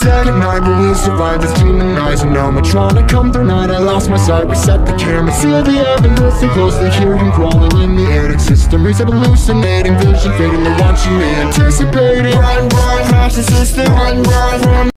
Second night, but we'll survive this demonizing animatronic. Come the night, I lost my sight. Reset the camera, seal the evidence. Stay closely, hear him crawling in the attic system. Reset hallucinating vision, fading, they're watching me anticipating. Run, run, master system. Run, run, run.